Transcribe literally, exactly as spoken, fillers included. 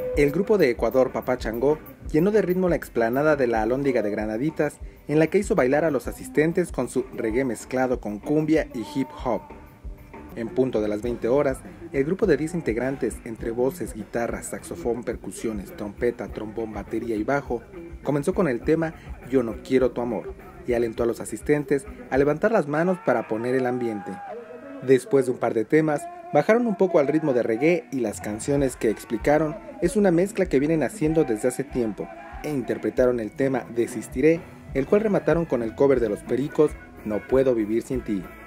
El grupo de Ecuador Papá Changó llenó de ritmo la explanada de la Alhóndiga de Granaditas, en la que hizo bailar a los asistentes con su reggae mezclado con cumbia y hip hop. En punto de las veinte horas, el grupo de diez integrantes, entre voces, guitarras, saxofón, percusiones, trompeta, trombón, batería y bajo, comenzó con el tema Yo no quiero tu amor y alentó a los asistentes a levantar las manos para poner el ambiente. Después de un par de temas, bajaron un poco al ritmo de reggae y las canciones que explicaron es una mezcla que vienen haciendo desde hace tiempo, e interpretaron el tema Desistiré, el cual remataron con el cover de Los Pericos, No puedo vivir sin ti.